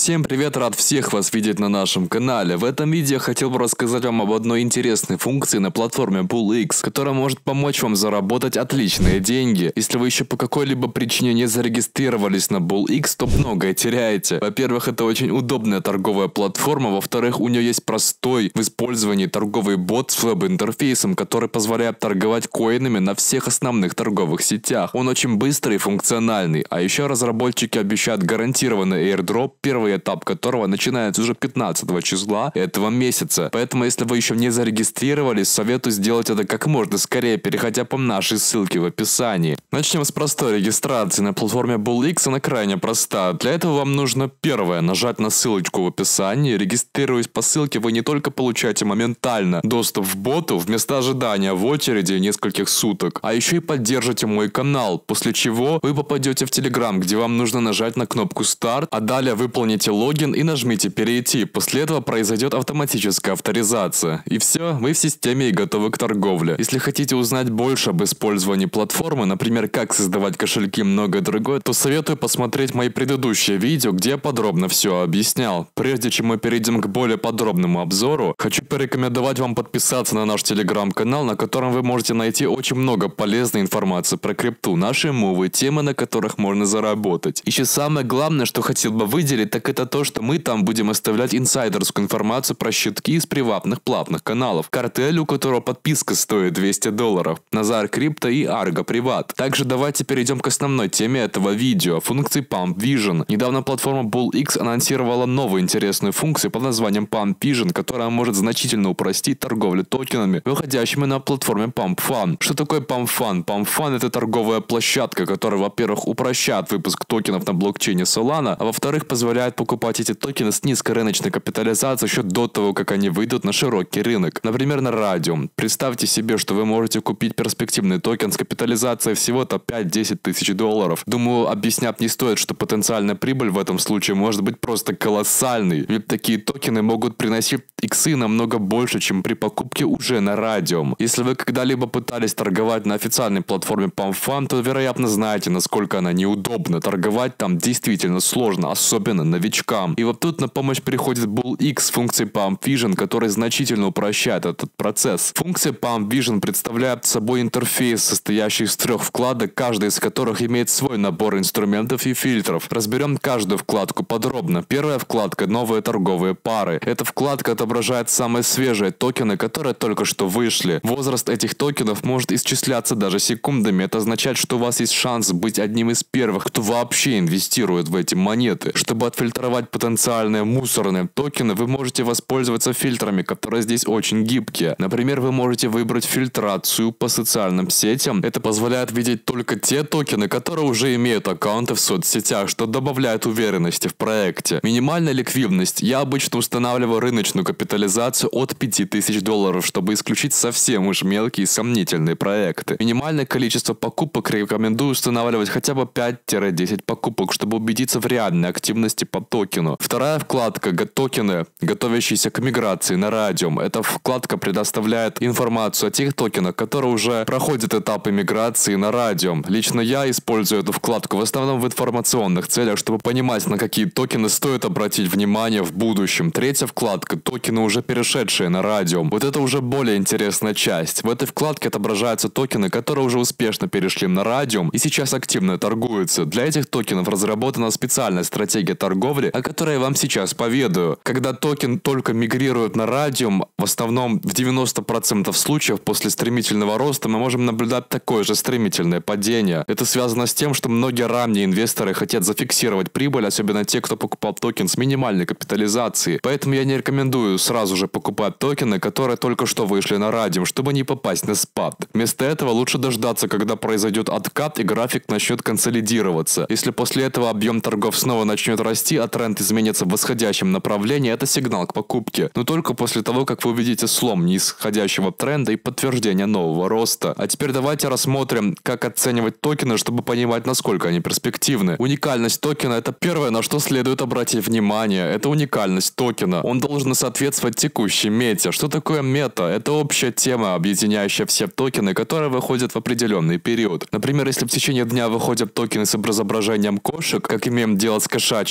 Всем привет, рад всех вас видеть на нашем канале. В этом видео я хотел бы рассказать вам об одной интересной функции на платформе BullX, которая может помочь вам заработать отличные деньги. Если вы еще по какой-либо причине не зарегистрировались на BullX, то многое теряете. Во-первых, это очень удобная торговая платформа, во-вторых, у нее есть простой в использовании торговый бот с веб-интерфейсом, который позволяет торговать коинами на всех основных торговых сетях. Он очень быстрый и функциональный, а еще разработчики обещают гарантированный airdrop, первый этап которого начинается уже 15 числа этого месяца. Поэтому, если вы еще не зарегистрировались, советую сделать это как можно скорее, переходя по нашей ссылке в описании. Начнем с простой регистрации на платформе BullX. Она крайне проста. Для этого вам нужно первое, нажать на ссылочку в описании. Регистрируясь по ссылке, вы не только получаете моментально доступ в боту вместо ожидания в очереди нескольких суток, а еще и поддержите мой канал, после чего вы попадете в Telegram, где вам нужно нажать на кнопку старт, а далее выполните логин и нажмите перейти. После этого произойдет автоматическая авторизация. И все, вы в системе и готовы к торговле. Если хотите узнать больше об использовании платформы, например, как создавать кошельки и многое другое, то советую посмотреть мои предыдущие видео, где я подробно все объяснял. Прежде чем мы перейдем к более подробному обзору, хочу порекомендовать вам подписаться на наш телеграм-канал, на котором вы можете найти очень много полезной информации про крипту, наши мувы, темы, на которых можно заработать. Еще самое главное, что хотел бы выделить, так это то, что мы там будем оставлять инсайдерскую информацию про щитки из приватных платных каналов. Картель, у которого подписка стоит $200, Назар Крипто и Argo Приват. Также давайте перейдем к основной теме этого видео, функции Pump Vision. Недавно платформа BullX анонсировала новую интересную функцию под названием Pump Vision, которая может значительно упростить торговлю токенами, выходящими на платформе Pump Fun. Что такое Pump Fun? Pump Fun — это торговая площадка, которая, во-первых, упрощает выпуск токенов на блокчейне Solana, а во-вторых, позволяет покупать эти токены с низкой рыночной капитализацией еще до того, как они выйдут на широкий рынок. Например, на Raydium. Представьте себе, что вы можете купить перспективный токен с капитализацией всего-то 5-10 тысяч долларов. Думаю, объяснять не стоит, что потенциальная прибыль в этом случае может быть просто колоссальной, ведь такие токены могут приносить иксы намного больше, чем при покупке уже на Raydium. Если вы когда-либо пытались торговать на официальной платформе Pump Fun, то, вероятно, знаете, насколько она неудобна. Торговать там действительно сложно, особенно новичкам. И вот тут на помощь приходит BullX с функцией Pump Vision, которая значительно упрощает этот процесс. Функция Pump Vision представляет собой интерфейс, состоящий из 3 вкладок, каждая из которых имеет свой набор инструментов и фильтров. Разберем каждую вкладку подробно. Первая вкладка — новые торговые пары. Эта вкладка отображает самые свежие токены, которые только что вышли. Возраст этих токенов может исчисляться даже секундами. Это означает, что у вас есть шанс быть одним из первых, кто вообще инвестирует в эти монеты. Чтобы отфильтровать потенциальные мусорные токены, вы можете воспользоваться фильтрами, которые здесь очень гибкие. Например, вы можете выбрать фильтрацию по социальным сетям. Это позволяет видеть только те токены, которые уже имеют аккаунты в соцсетях, что добавляет уверенности в проекте. Минимальная ликвидность. Я обычно устанавливаю рыночную капитализацию от $5000, чтобы исключить совсем уж мелкие и сомнительные проекты. Минимальное количество покупок рекомендую устанавливать хотя бы 5-10 покупок, чтобы убедиться в реальной активности по токену. Вторая вкладка — токены, готовящиеся к миграции на Raydium. Эта вкладка предоставляет информацию о тех токенах, которые уже проходят этапы миграции на Raydium. Лично я использую эту вкладку в основном в информационных целях, чтобы понимать, на какие токены стоит обратить внимание в будущем. Третья вкладка — токены, уже перешедшие на Raydium. Вот это уже более интересная часть. В этой вкладке отображаются токены, которые уже успешно перешли на Raydium и сейчас активно торгуются. Для этих токенов разработана специальная стратегия торговли, о которой я вам сейчас поведаю. Когда токен только мигрирует на Raydium, в основном в 90% случаев после стремительного роста мы можем наблюдать такое же стремительное падение. Это связано с тем, что многие ранние инвесторы хотят зафиксировать прибыль, особенно те, кто покупал токен с минимальной капитализацией. Поэтому я не рекомендую сразу же покупать токены, которые только что вышли на Raydium, чтобы не попасть на спад. Вместо этого лучше дождаться, когда произойдет откат и график начнет консолидироваться. Если после этого объем торгов снова начнет расти, а тренд изменится в восходящем направлении, это сигнал к покупке. Но только после того, как вы увидите слом нисходящего тренда и подтверждение нового роста. А теперь давайте рассмотрим, как оценивать токены, чтобы понимать, насколько они перспективны. Уникальность токена — это первое, на что следует обратить внимание. Это уникальность токена. Он должен соответствовать текущей мете. Что такое мета? Это общая тема, объединяющая все токены, которые выходят в определенный период. Например, если в течение дня выходят токены с изображением кошек, как имеем дело с кошачьей метой,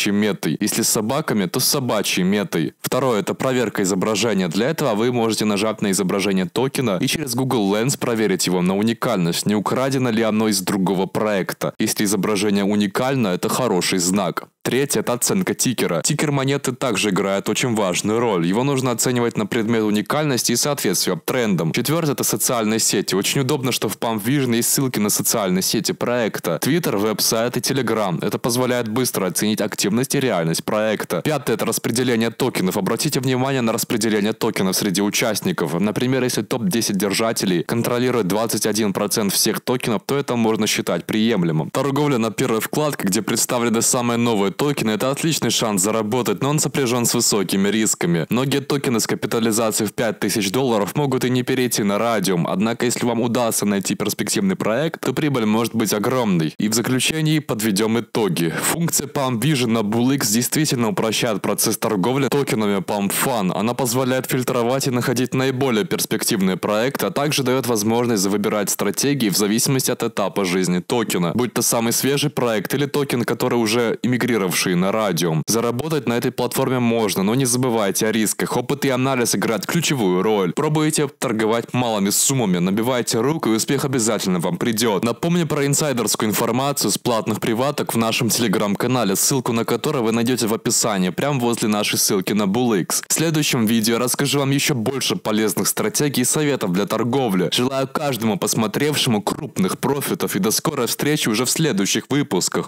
метой. Если с собаками, то с собачьей метой. Второе – это проверка изображения. Для этого вы можете нажать на изображение токена и через Google Lens проверить его на уникальность, не украдено ли оно из другого проекта. Если изображение уникально, это хороший знак. Третье – это оценка тикера. Тикер монеты также играет очень важную роль. Его нужно оценивать на предмет уникальности и соответствия трендам. Четвертое – это социальные сети. Очень удобно, что в Palm Vision есть ссылки на социальные сети проекта. Twitter, веб-сайт и Telegram. Это позволяет быстро оценить активность и реальность проекта. Пятое – это распределение токенов. Обратите внимание на распределение токенов среди участников. Например, если топ-10 держателей контролирует 21% всех токенов, то это можно считать приемлемым. Торговля на первой вкладке, где представлены самые новые токены, это отличный шанс заработать, но он сопряжен с высокими рисками. Многие токены с капитализацией в $5000 могут и не перейти на Radium, однако если вам удастся найти перспективный проект, то прибыль может быть огромной. И в заключении подведем итоги. Функция Palm Vision на BullX действительно упрощает процесс торговли токенами Palm Fun. Она позволяет фильтровать и находить наиболее перспективные проекты, а также дает возможность выбирать стратегии в зависимости от этапа жизни токена, будь то самый свежий проект или токен, который уже эмигрировавший на Radium. Заработать на этой платформе можно, но не забывайте о рисках. Опыт и анализ играют ключевую роль. Пробуйте торговать малыми суммами, набивайте руку, и успех обязательно вам придет. Напомню про инсайдерскую информацию с платных приваток в нашем телеграм-канале, ссылку на который вы найдете в описании, прямо возле нашей ссылки на BullX. В следующем видео я расскажу вам еще больше полезных стратегий и советов для торговли. Желаю каждому посмотревшему крупных профитов и до скорой встречи уже в следующих выпусках.